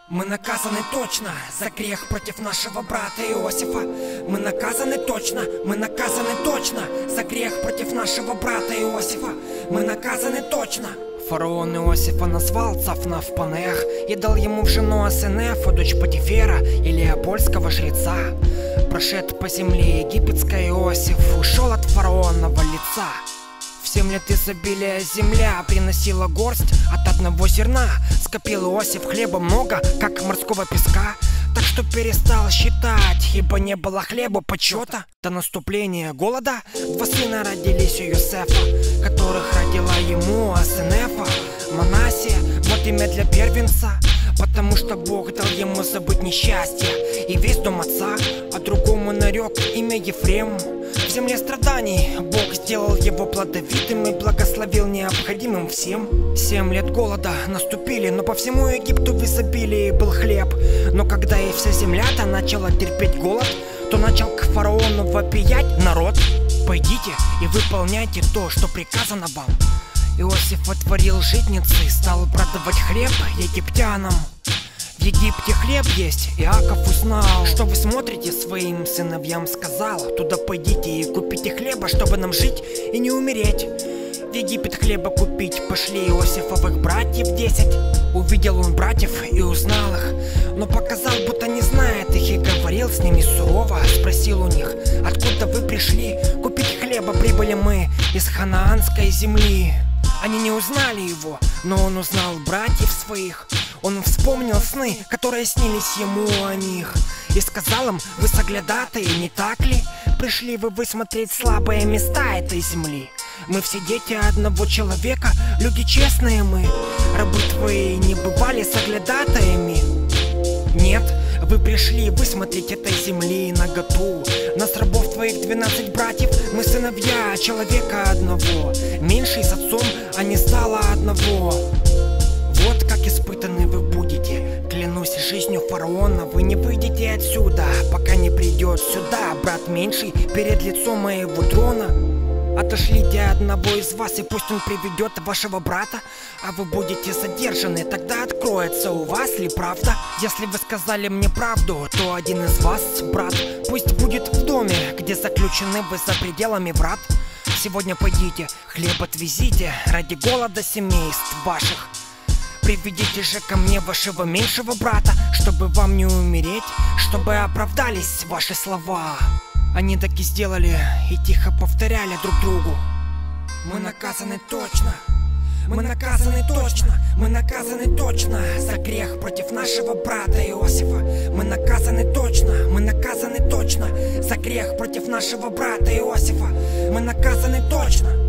Мы наказаны точно за грех против нашего брата Иосифа. Мы наказаны точно, мы наказаны точно за грех против нашего брата Иосифа. Мы наказаны точно. Фараон Иосифа назвал Цафнаф-Панех и дал ему в жену Асенефу, дочь Потифера, Илиопольского жреца. Прошед по земле египетской Иосиф ушел от фараонного лица. В 7 лет изобилия земля приносила горсть от одного зерна. Скопил Иосиф хлеба много, как морского песка, так что перестал считать, ибо не было хлеба почета. До наступления голода 2 сына родились у Йосефа, которых родила ему Асенефа, Манассия. Вот имя для первенца, потому что Бог дал ему забыть несчастье и весь дом отца, а другому нарек имя Ефрем. В земле страданий Бог сделал его плодовитым и благословил необходимым всем. 7 лет голода наступили, но по всему Египту в изобилии был хлеб. Но когда и вся земля-то начала терпеть голод, то начал к фараону вопиять народ: «Пойдите и выполняйте то, что приказано вам». Иосиф отворил житницы и стал продавать хлеб египтянам. В Египте хлеб есть, Иаков узнал. Что вы смотрите, своим сыновьям сказал: туда пойдите и купите хлеба, чтобы нам жить и не умереть. В Египет хлеба купить пошли Иосифовых братьев 10. Увидел он братьев и узнал их, но показал, будто не знает их, и говорил с ними сурово. Спросил у них: откуда вы пришли? Купить хлеба прибыли мы из ханаанской земли. Они не узнали его, но он узнал братьев своих. Он вспомнил сны, которые снились ему о них, и сказал им: вы соглядатые, не так ли? Пришли вы высмотреть слабые места этой земли. Мы все дети одного человека, люди честные мы. Рабы твои не бывали соглядатаями? Нет, вы пришли высмотреть этой земли наготу. Нас, рабов твоих, 12 братьев, мы сыновья человека одного. Меньший с отцом, а не стало одного. Вот как испытаны вы будете. Клянусь жизнью фараона, вы не выйдете отсюда, пока не придет сюда брат меньший перед лицом моего трона. Отошлите одного из вас, и пусть он приведет вашего брата, а вы будете задержаны, тогда откроется у вас ли правда. Если вы сказали мне правду, то один из вас, брат, пусть будет в доме, где заключены вы за пределами врат. Сегодня пойдите, хлеб отвезите ради голода семейств ваших. Приведите же ко мне вашего меньшего брата, чтобы вам не умереть, чтобы оправдались ваши слова. Они так и сделали и тихо повторяли друг другу: мы наказаны точно, мы наказаны точно, мы наказаны точно за грех против нашего брата Иосифа. Мы наказаны точно, мы наказаны точно за грех против нашего брата Иосифа. Мы наказаны точно.